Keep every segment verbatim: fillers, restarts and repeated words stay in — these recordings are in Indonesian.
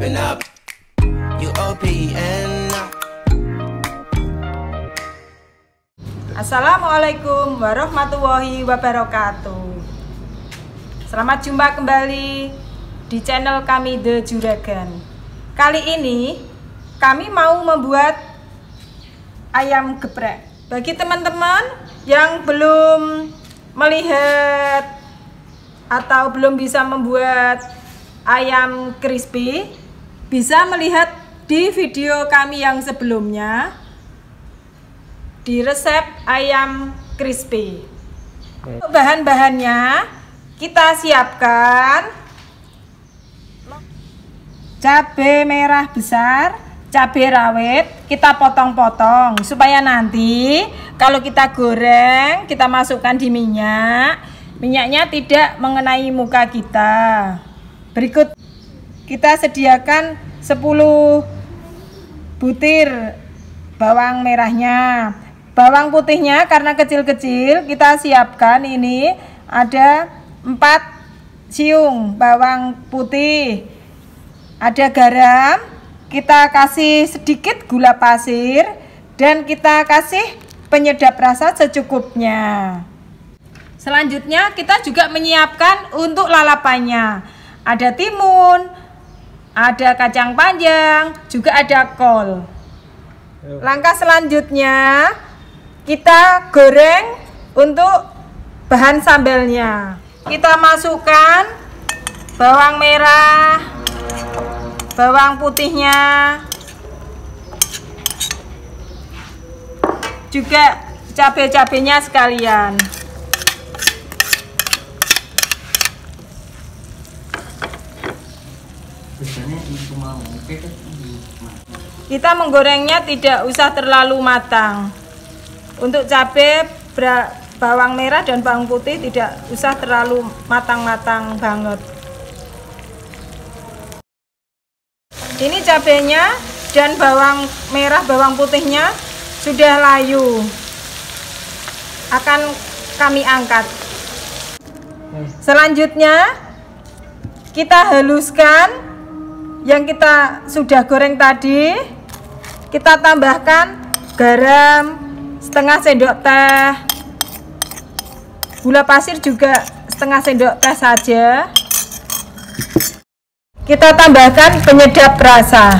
Open up, U O P N. Assalamualaikum warahmatullahi wabarakatuh. Selamat jumpa kembali di channel kami The Juragan. Kali ini kami mau membuat ayam geprek. Bagi teman-teman yang belum melihat atau belum bisa membuat ayam crispy, bisa melihat di video kami yang sebelumnya di resep ayam crispy. Untuk bahan-bahannya kita siapkan cabai merah besar, cabai rawit kita potong-potong supaya nanti kalau kita goreng kita masukkan di minyak, minyaknya tidak mengenai muka kita. Berikut kita sediakan sepuluh butir bawang merahnya. Bawang putihnya karena kecil-kecil kita siapkan ini ada empat siung bawang putih. Ada garam, kita kasih sedikit gula pasir dan kita kasih penyedap rasa secukupnya. Selanjutnya kita juga menyiapkan untuk lalapannya. Ada timun, ada kacang panjang, juga ada kol. Langkah selanjutnya kita goreng untuk bahan sambalnya. Kita masukkan bawang merah, bawang putihnya, juga cabai-cabainya sekalian. Kita menggorengnya tidak usah terlalu matang. Untuk cabai, bawang merah dan bawang putih tidak usah terlalu matang-matang banget. Ini cabainya dan bawang merah, bawang putihnya sudah layu. Akan kami angkat. Selanjutnya kita haluskan yang kita sudah goreng tadi. Kita tambahkan garam setengah sendok teh, gula pasir juga setengah sendok teh saja. Kita tambahkan penyedap rasa,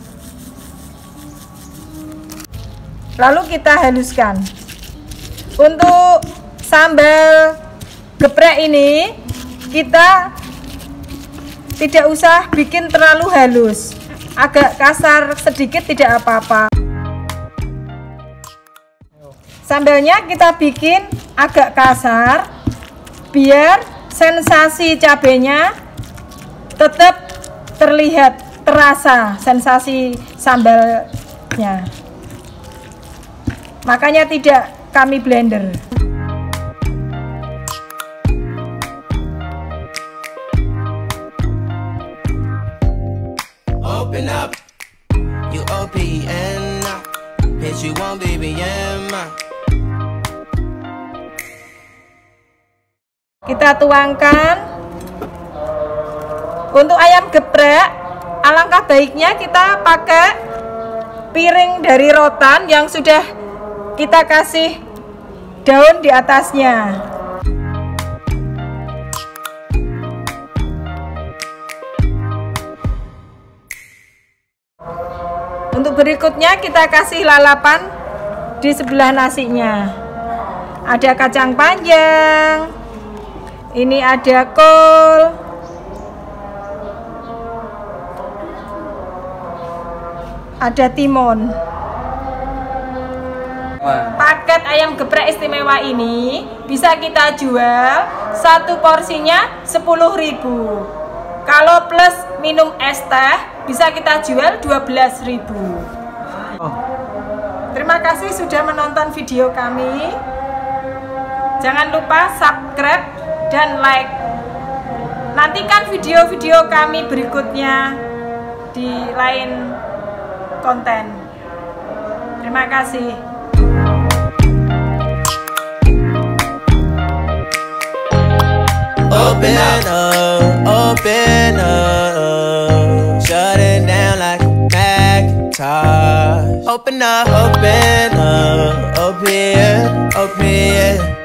lalu kita haluskan. Untuk sambal geprek ini kita tidak usah bikin terlalu halus, agak kasar sedikit tidak apa-apa. Sambalnya kita bikin agak kasar biar sensasi cabenya tetap terlihat, terasa sensasi sambalnya. Makanya tidak kami blender. Open up, U O P N. Hit you on B B M. Kita tuangkan. Untuk ayam geprek, alangkah baiknya kita pakai piring dari rotan yang sudah kita kasih daun di atasnya. Untuk berikutnya kita kasih lalapan di sebelah nasinya. Ada kacang panjang, ini ada kol, ada timun. Paket ayam geprek istimewa ini bisa kita jual satu porsinya sepuluh ribu. Kalau plus minum es teh bisa kita jual dua belas ribu. Terima kasih sudah menonton video kami. Jangan lupa subscribe dan like. Nantikan video-video kami berikutnya di lain konten. Terima kasih. Open up, open up, shut it talk. Open up, open up, open, open,